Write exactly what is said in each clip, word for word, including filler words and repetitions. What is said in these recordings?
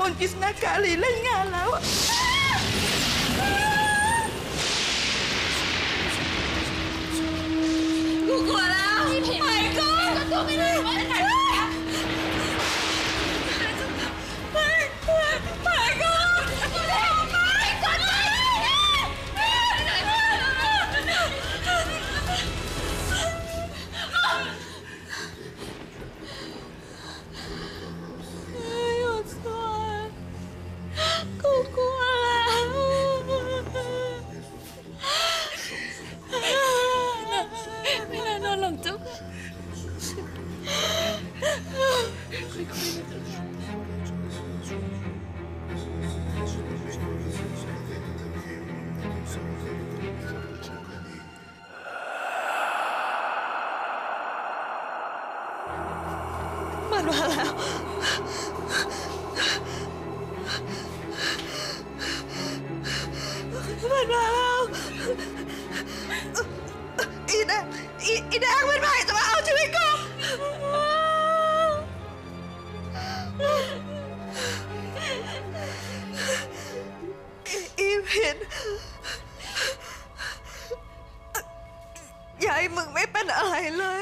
นกฤษณกาลีเล่นงานแล้วกูกลัวแล้วไปก่อนกูไม่ได้ไปไหนไปไปไปก่อนกูเร็วไปก่อนกูกลัวไม่น่านอนหรอกจุ๊กมันมาแล้วมันมาแล้วอีแดงอีอีแดงมันไปจะมาเอาชีวิตกูอีผิดยายมึงไม่เป็นอะไรเลย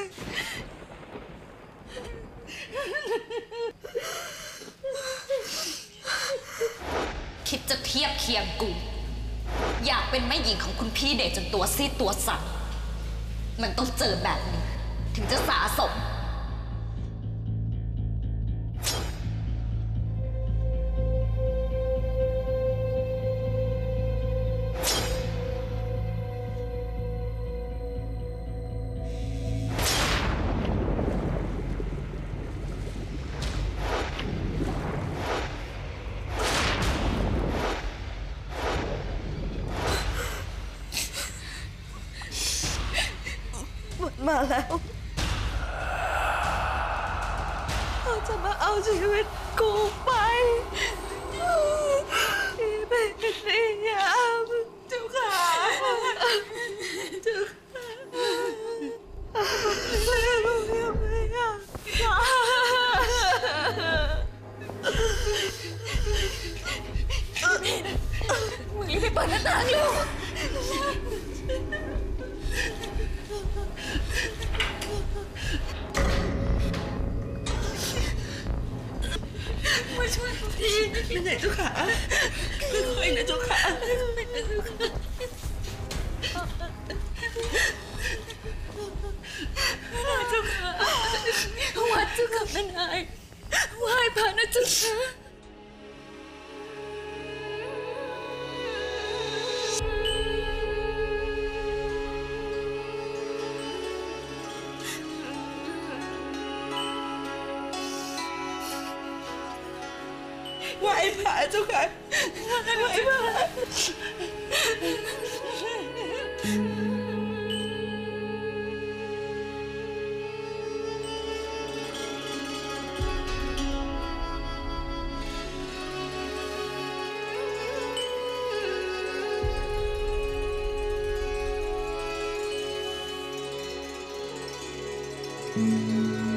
คิดจะเทียบเคียงกูอยากเป็นแม่หญิงของคุณพี่เดชจนตัวซีดตัวสั่นมันต้องเจอแบบนี้ถึงจะสะสมมาแล้วเขาจะมาเอาชีวิตกูไปที่เป็นนิยามเจ้าค่ะเจ้าค่ะแม่ลูกยังไม่อยากมึงรีบไปเปิดหน้าต่างลูกมาช่วยทีเป็นไหนเจ้าขาค่อยๆนะเจ้าขาค่อยๆนะเจ้าขาเจ้าขาวัดเจ้าขาแม่นายไหว้พระนะเจ้าขาไหว้พระเจ้าค่ะไหว้พระ Mm-hmm.